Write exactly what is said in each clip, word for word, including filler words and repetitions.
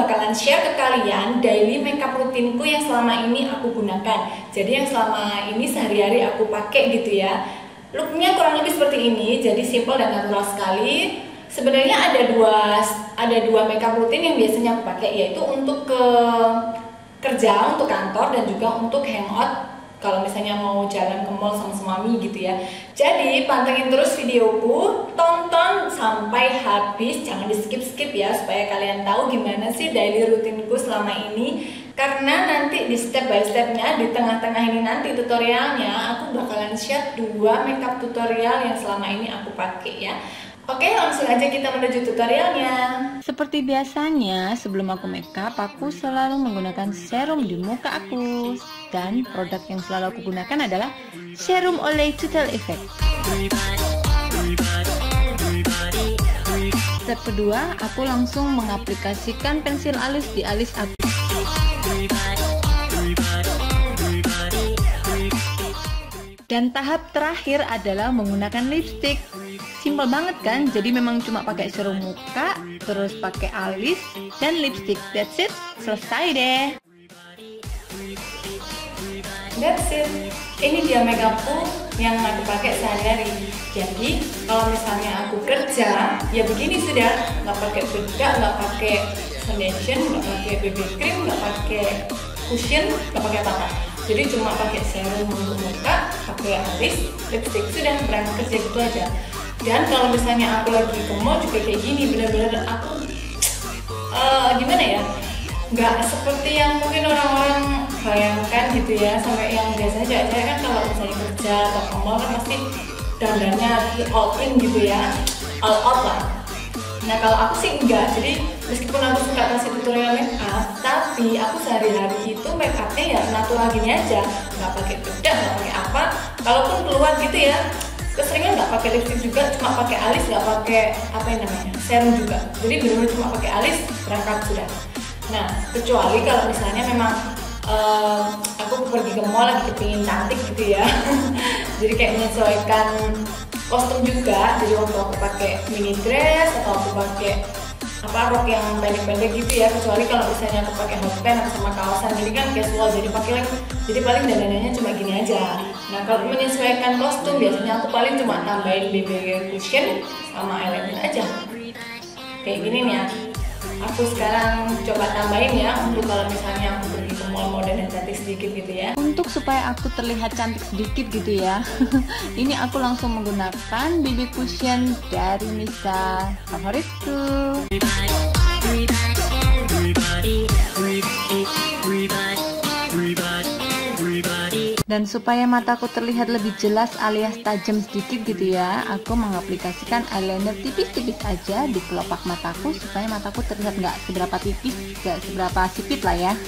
bakalan share ke kalian daily makeup rutinku yang selama ini aku gunakan. Jadi yang selama ini sehari-hari aku pakai gitu ya. Looknya kurang lebih seperti ini, jadi simple dan natural sekali. Sebenarnya ada dua ada dua makeup rutin yang biasanya aku pakai, yaitu untuk ke kerja, untuk kantor, dan juga untuk hangout kalau misalnya mau jalan ke mall sama suami gitu ya. Jadi pantengin terus videoku, tonton sampai habis, jangan di skip-skip ya, supaya kalian tahu gimana sih daily rutinku selama ini. Karena nanti di step by stepnya, di tengah-tengah ini nanti tutorialnya, aku bakalan share dua makeup tutorial yang selama ini aku pakai ya. Oke, langsung aja kita menuju tutorialnya. Seperti biasanya, sebelum aku makeup, aku selalu menggunakan serum di muka aku. Dan produk yang selalu aku gunakan adalah Serum Olay Total Effect. Step kedua, aku langsung mengaplikasikan pensil alis di alis aku. Dan tahap terakhir adalah menggunakan lipstick. Simple banget kan? Jadi memang cuma pakai serum muka, terus pakai alis dan lipstick. That's it. Selesai deh. That's it. Ini dia makeupku yang aku pakai sehari-hari. Jadi kalau misalnya aku kerja, ya begini sudah. Nggak pakai bedak, nggak pakai foundation, nggak pakai B B cream, nggak pakai cushion, nggak pakai apa-apa. Jadi cuma pakai serum untuk muka, pakai alis, lipstick, sudah berangkat kerja gitu aja. Dan kalau misalnya aku lagi ke mall juga kayak gini, bener-bener aku uh, gimana ya, nggak seperti yang mungkin orang-orang bayangkan gitu ya. Sampai yang biasanya saya kan kalau misalnya kerja atau ke mall kan pasti dandannya all in gitu ya, all out lah. Nah kalau aku sih enggak, jadi meskipun aku suka kasih tutorial makeup, tapi aku sehari-hari itu makeupnya ya natural gini aja, nggak pakai bedak, nggak pakai apa. Kalaupun keluar gitu ya, keseringan nggak pakai lipstick juga, cuma pakai alis, nggak pakai apa yang namanya serum juga. Jadi benar-benar cuma pakai alis berangkat sudah. Nah kecuali kalau misalnya memang uh, aku pergi ke mall lagi kepingin cantik gitu ya. Jadi kayak menyesuaikan kostum juga. Jadi waktu aku pakai mini dress atau aku pakai apa rok yang pendek-pendek gitu ya. Kecuali kalau misalnya aku pakai hot pants sama kaosan, jadi kan casual. Jadi pakai jadi paling dandanannya cuma gini aja. Nah kalau menyesuaikan kostum biasanya aku paling cuma tambahin B B cushion sama eyeliner aja. Kayak gini nih ya. Aku sekarang coba tambahin ya untuk kalau misalnya aku pergi ke mall modern dan cantik sedikit gitu ya. Untuk supaya aku terlihat cantik sedikit gitu ya. Ini aku langsung menggunakan B B cushion dari Misa, favoritku. Dan supaya mataku terlihat lebih jelas alias tajam sedikit gitu ya, aku mengaplikasikan eyeliner tipis-tipis aja di kelopak mataku supaya mataku terlihat nggak seberapa tipis, nggak seberapa sipit lah ya.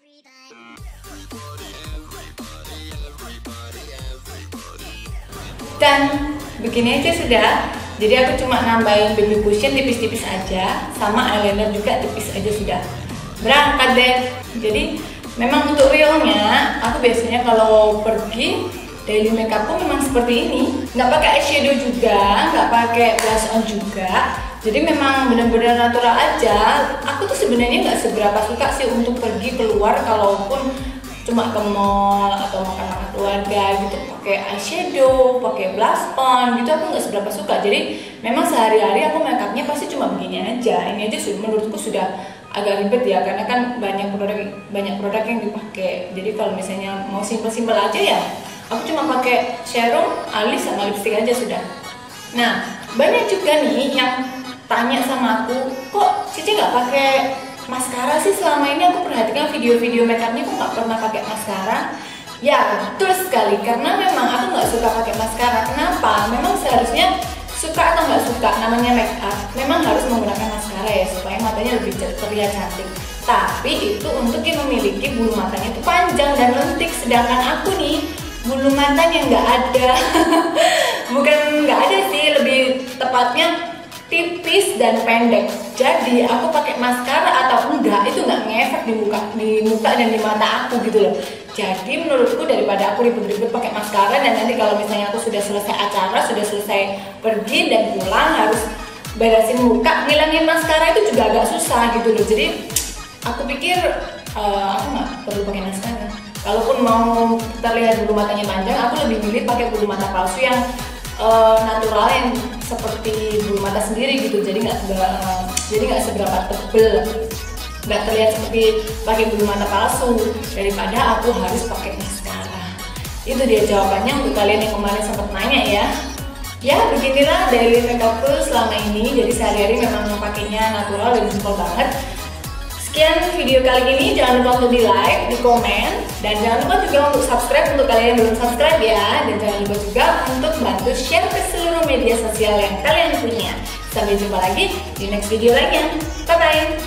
Dan begini aja sudah. Jadi aku cuma nambahin B B cushion tipis-tipis aja, sama eyeliner juga tipis aja sudah. Berangkat deh. Jadi memang untuk realnya, aku biasanya kalau pergi daily makeupku memang seperti ini. Nggak pakai eyeshadow juga, nggak pakai blush on juga. Jadi memang benar-benar natural aja. Aku tuh sebenarnya nggak seberapa suka sih untuk pergi keluar, kalaupun cuma ke mall atau makan-makan keluarga gitu, pakai eyeshadow, pakai blush on gitu, aku nggak seberapa suka. Jadi memang sehari-hari aku makeupnya pasti cuma begini aja. Ini aja menurutku sudah agak ribet ya, karena kan banyak produk banyak produk yang dipakai. Jadi kalau misalnya mau simpel-simpel aja ya, aku cuma pakai serum, alis sama lipstick aja sudah. Nah banyak juga nih yang tanya sama aku, kok Cici nggak pakai maskara sih? Selama ini aku perhatikan video-video makeupnya kok nggak pernah pakai maskara. Ya betul sekali, karena memang aku nggak suka pakai maskara. Kenapa? Memang seharusnya suka atau nggak suka, namanya make up memang harus menggunakan maskara ya, supaya matanya lebih terlihat cantik. Tapi itu untuk yang memiliki bulu matanya itu panjang dan lentik. Sedangkan aku nih bulu matanya nggak ada. Bukan nggak ada sih, lebih tepatnya tipis dan pendek. Jadi aku pakai maskara atau enggak itu nggak ngefek di muka di muka dan di mata aku gitu loh. Jadi menurutku daripada aku ribet-ribet pakai maskara, dan nanti kalau misalnya aku sudah selesai acara, sudah selesai pergi dan pulang harus beresin muka, ngilangin maskara itu juga agak susah gitu loh. Jadi aku pikir uh, aku nggak perlu pakai mascara. Kalaupun mau terlihat bulu matanya panjang, aku lebih milih pakai bulu mata palsu yang uh, natural, yang seperti bulu mata sendiri gitu. Jadi nggak uh, jadi nggak seberapa tebel, nggak terlihat seperti pakai bulu mata palsu daripada aku harus pakai maskara. Itu dia jawabannya untuk kalian yang kemarin sempat nanya ya. Ya beginilah daily makeupku selama ini. Jadi sehari-hari memang pakainya natural dan simpel banget. Sekian video kali ini, jangan lupa untuk di like, di komen, dan jangan lupa juga untuk subscribe untuk kalian yang belum subscribe ya. Dan jangan lupa juga untuk bantu share ke seluruh media sosial yang kalian punya. Sampai jumpa lagi di next video lainnya. Bye bye.